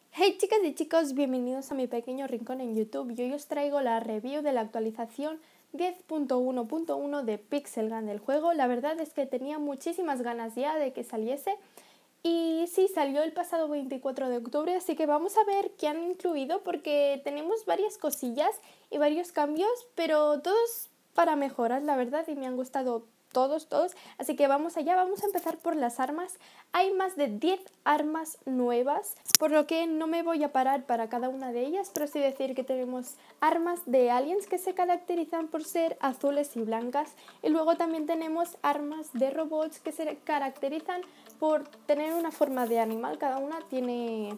Hey chicas y chicos, bienvenidos a mi pequeño rincón en YouTube. Y hoy os traigo la review de la actualización 10.1.1 de Pixel Gun del juego. La verdad es que tenía muchísimas ganas ya de que saliese. Y sí, salió el pasado 24 de octubre, así que vamos a ver qué han incluido porque tenemos varias cosillas y varios cambios, pero todos para mejoras, la verdad, y me han gustado todos. Así que vamos allá, vamos a empezar por las armas. Hay más de 10 armas nuevas, por lo que no me voy a parar para cada una de ellas, pero sí decir que tenemos armas de aliens que se caracterizan por ser azules y blancas, y luego también tenemos armas de robots que se caracterizan por tener una forma de animal. Cada una tiene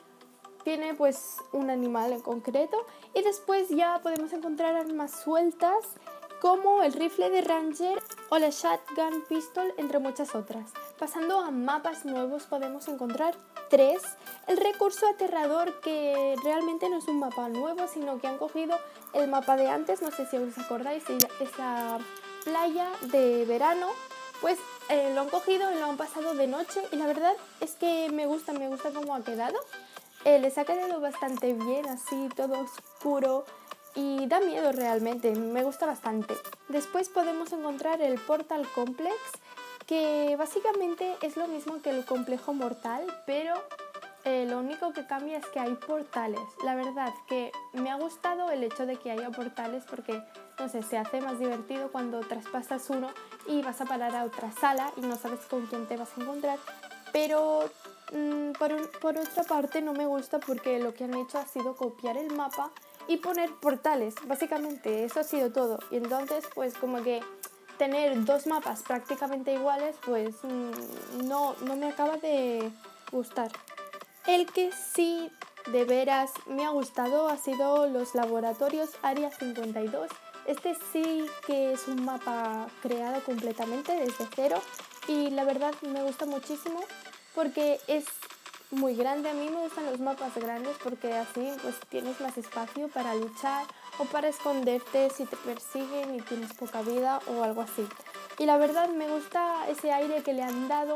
pues un animal en concreto, y después ya podemos encontrar armas sueltas como el rifle de Ranger o la Shotgun Pistol, entre muchas otras. Pasando a mapas nuevos, podemos encontrar 3. El recurso aterrador, que realmente no es un mapa nuevo, sino que han cogido el mapa de antes, no sé si os acordáis, esa playa de verano, pues lo han cogido y lo han pasado de noche, y la verdad es que me gusta cómo ha quedado. Les ha quedado bastante bien, así todo oscuro, y da miedo realmente, me gusta bastante. Después podemos encontrar el Portal Complex, que básicamente es lo mismo que el complejo mortal, pero lo único que cambia es que hay portales. La verdad que me ha gustado el hecho de que haya portales porque, no sé, se hace más divertido cuando traspasas uno y vas a parar a otra sala y no sabes con quién te vas a encontrar. Pero por otra parte no me gusta porque lo que han hecho ha sido copiar el mapa y poner portales. Básicamente eso ha sido todo. Y entonces pues como que tener dos mapas prácticamente iguales pues no me acaba de gustar. El que sí de veras me ha gustado ha sido los laboratorios Área 52. Este sí que es un mapa creado completamente desde cero, y la verdad me gusta muchísimo porque es muy grande. A mí me gustan los mapas grandes porque así pues tienes más espacio para luchar o para esconderte si te persiguen y tienes poca vida o algo así. Y la verdad me gusta ese aire que le han dado,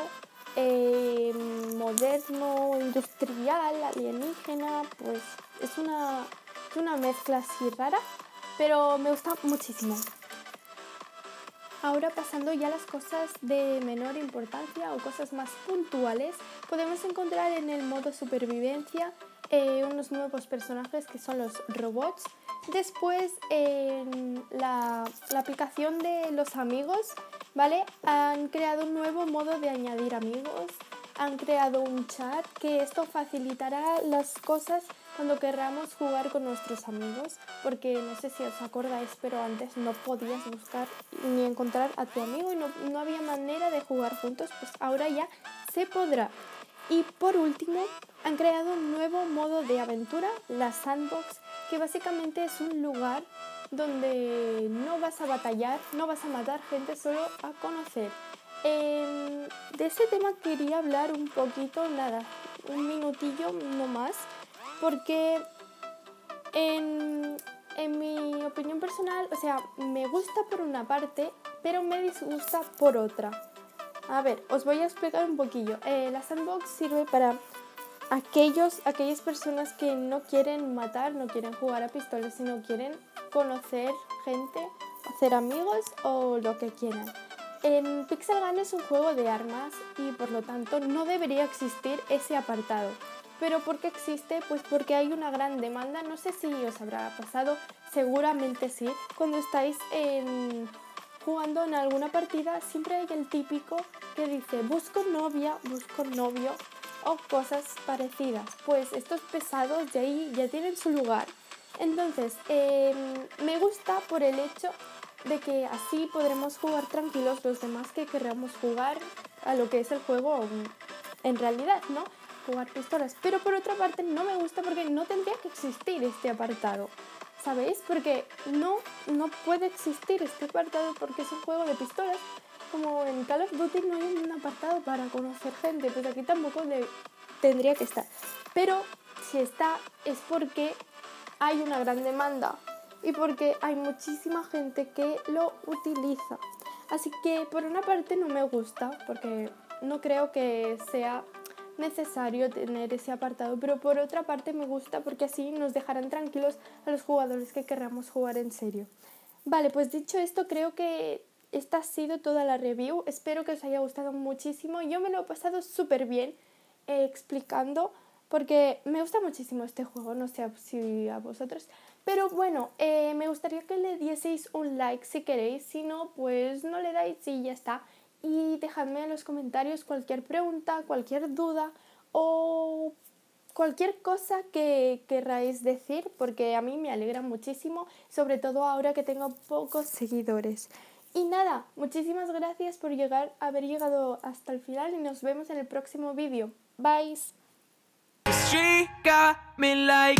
moderno, industrial, alienígena, pues es una mezcla así rara, pero me gusta muchísimo. Ahora pasando ya a las cosas de menor importancia o cosas más puntuales, podemos encontrar en el modo supervivencia unos nuevos personajes que son los robots. Después en la aplicación de los amigos, ¿vale? Han creado un nuevo modo de añadir amigos. Han creado un chat que esto facilitará las cosas cuando querramos jugar con nuestros amigos, porque no sé si os acordáis, pero antes no podías buscar ni encontrar a tu amigo y no había manera de jugar juntos, pues ahora ya se podrá. Y por último, han creado un nuevo modo de aventura, la Sandbox, que básicamente es un lugar donde no vas a batallar, no vas a matar gente, solo a conocer. De ese tema quería hablar un poquito, nada, un minutillo no más, porque en mi opinión personal, o sea, me gusta por una parte, pero me disgusta por otra. A ver, os voy a explicar un poquillo. La Sandbox sirve para aquellas personas que no quieren matar, no quieren jugar a pistolas, sino quieren conocer gente, hacer amigos o lo que quieran. En Pixel Gun es un juego de armas y por lo tanto no debería existir ese apartado. ¿Pero por qué existe? Pues porque hay una gran demanda. No sé si os habrá pasado, seguramente sí. Cuando estáis jugando en alguna partida, siempre hay el típico que dice busco novia, busco novio o cosas parecidas. Pues estos pesados de ahí ya tienen su lugar. Entonces, me gusta por el hecho de que así podremos jugar tranquilos los demás que queramos jugar a lo que es el juego en realidad, ¿no? Jugar pistolas. Pero por otra parte no me gusta porque no tendría que existir este apartado, ¿sabéis? Porque no puede existir este apartado porque es un juego de pistolas. Como en Call of Duty no hay un apartado para conocer gente, pues aquí tampoco tendría que estar. Pero si está es porque hay una gran demanda y porque hay muchísima gente que lo utiliza. Así que por una parte no me gusta porque no creo que sea necesario tener ese apartado, pero por otra parte me gusta porque así nos dejarán tranquilos a los jugadores que querramos jugar en serio. Vale, pues dicho esto, creo que esta ha sido toda la review. Espero que os haya gustado muchísimo. Yo me lo he pasado súper bien explicando, porque me gusta muchísimo este juego, no sé si a vosotros. Pero bueno, me gustaría que le dieseis un like si queréis, si no, pues no le dais y ya está. Y dejadme en los comentarios cualquier pregunta, cualquier duda o cualquier cosa que queráis decir, porque a mí me alegra muchísimo, sobre todo ahora que tengo pocos seguidores. Y nada, muchísimas gracias por haber llegado hasta el final y nos vemos en el próximo vídeo. Bye. She got me like